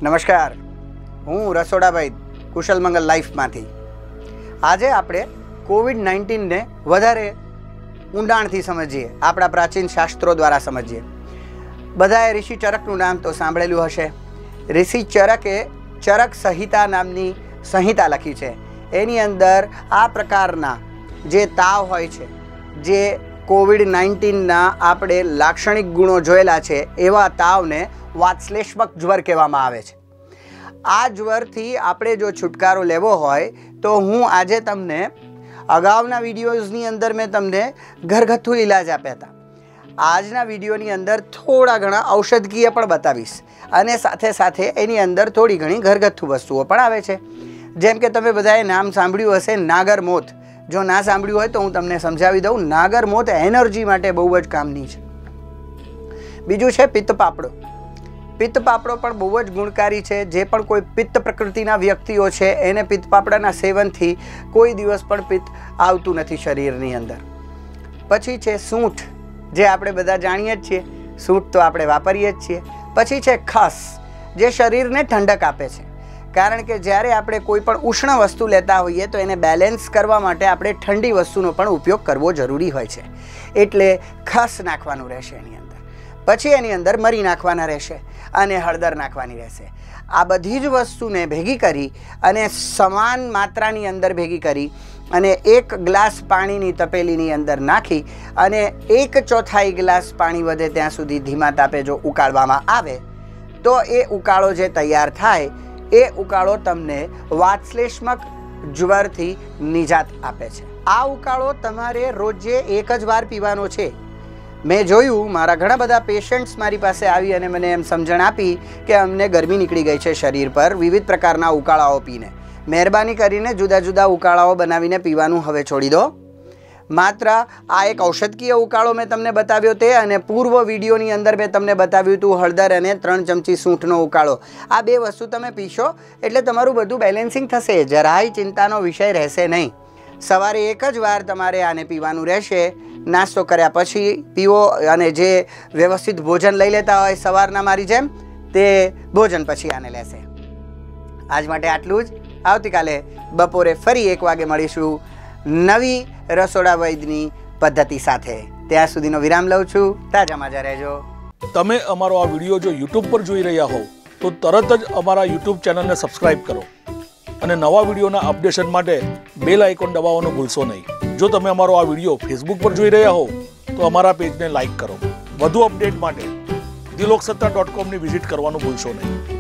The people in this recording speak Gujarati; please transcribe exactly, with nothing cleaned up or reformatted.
નમસ્કાર, હું રસોડાભાઈ કુશલ મંગલ લાઈફમાંથી. આજે આપણે કોવિડ નાઇન્ટીનને વધારે ઊંડાણથી સમજીએ, આપણા પ્રાચીન શાસ્ત્રો દ્વારા સમજીએ. બધાએ ઋષિ ચરકનું નામ તો સાંભળેલું હશે. ઋષિ ચરકે ચરક સંહિતા નામની સંહિતા લખી છે. એની અંદર આ પ્રકારના જે તાવ હોય છે, જે કોવિડ નાઇન્ટીનના આપણે લાક્ષણિક ગુણો જોયેલા છે, એવા તાવને વાત્શ્લેષ્મક જ્વર કહેવામાં આવે છે. આ જ્વરથી આપણે જો છુટકારો લેવો હોય તો હું આજે તમને અગાઉના વિડીયોઝની અંદર મેં તમને ઘરગથ્થુ ઇલાજ આપ્યા હતા. આજના વિડીયોની અંદર થોડા ઘણા ઔષધકીય પણ બતાવીશ અને સાથે સાથે એની અંદર થોડી ઘણી ઘરગથ્થુ વસ્તુઓ પણ આવે છે. જેમ કે તમે બધાએ નામ સાંભળ્યું હશે નાગરમોથ. જો ના સાંભળ્યું હોય તો હું તમને સમજાવી દઉં. નાગરમોથ એનર્જી માટે બહુ જ કામની છે. બીજું છે પિત્તપાપડો. પિત્તપાપડો પણ બહુ જ ગુણકારી છે. જે પણ કોઈ પિત્ત પ્રકૃતિના વ્યક્તિઓ છે એને પિત્તપાપડાના સેવનથી કોઈ દિવસ પણ પિત્ત આવતું નથી શરીરની અંદર. પછી છે સૂંઠ, જે આપણે બધા જાણીએ જ છીએ. સૂંઠ તો આપણે વાપરીએ જ છીએ. પછી છે ખસ, જે શરીરને ઠંડક આપે છે. કારણ કે જ્યારે આપણે કોઈ પણ ઉષ્ણ વસ્તુ લેતા હોઈએ તો એને બેલેન્સ કરવા માટે આપણે ઠંડી વસ્તુનો પણ ઉપયોગ કરવો જરૂરી હોય છે. એટલે ખસ નાખવાનું રહેશે એની અંદર. પછી એની અંદર મરી નાખવાના રહેશે અને હળદર નાખવાની રહેશે. આ બધી જ વસ્તુને ભેગી કરી અને સમાન માત્રાની અંદર ભેગી કરી અને એક ગ્લાસ પાણીની તપેલીની અંદર નાખી અને એક ચોથાઈ ગ્લાસ પાણી વધે ત્યાં સુધી ધીમા તાપે જો ઉકાળવામાં આવે તો એ ઉકાળો જે તૈયાર થાય એ ઉકાળો તમને વાત્શ્લેષ્મક જ્વરથી નિજાત આપે છે. આ ઉકાળો તમારે રોજે એક જ વાર પીવાનો છે. મેં જોયું, મારા ઘણા બધા પેશન્ટ્સ મારી પાસે આવી અને મને એમ સમજણ આપી કે અમને ગરમી નીકળી ગઈ છે શરીર પર વિવિધ પ્રકારના ઉકાળાઓ પીને. મહેરબાની કરીને જુદા જુદા ઉકાળાઓ બનાવીને પીવાનું હવે છોડી દો. માત્ર આ એક ઔષધકીય ઉકાળો મેં તમને બતાવ્યો તે, અને પૂર્વ વિડીયોની અંદર મેં તમને બતાવ્યું હતું હળદર અને ત્રણ ચમચી સૂંઠનો ઉકાળો. આ બે વસ્તુ તમે પીશો એટલે તમારું બધું બેલેન્સિંગ થશે. જરાય ચિંતાનો વિષય રહેશે નહીં. સવારે એક જ વાર તમારે આને પીવાનું રહેશે. નાસ્તો કર્યા પછી પીવો અને જે વ્યવસ્થિત ભોજન લઈ લેતા હોય સવારના મારી જેમ, તે ભોજન પછી આને લેશે. આજ માટે આટલું જ. આવતીકાલે બપોરે ફરી એક વાગે મળીશું નવી રસોડા વૈદની પદ્ધતિ સાથે. ત્યાં સુધીનો વિરામ લઉં છું. તાજા માજા રહેજો. તમે અમારો આ વિડીયો જો યુટ્યુબ પર જોઈ રહ્યા હોવ તો તરત જ અમારા યુટ્યુબ ચેનલને સબસ્ક્રાઇબ કરો અને નવા વિડીયોના અપડેશન માટે બેલ આઇકોન દબાવવાનું ભૂલશો નહીં. જો તમે અમારો આ વિડીયો ફેસબુક પર જોઈ રહ્યા હોવ તો અમારા પેજને લાઇક કરો. વધુ અપડેટ માટે દિલોક સત્તા ડોટ કોમની વિઝિટ કરવાનું ભૂલશો નહીં.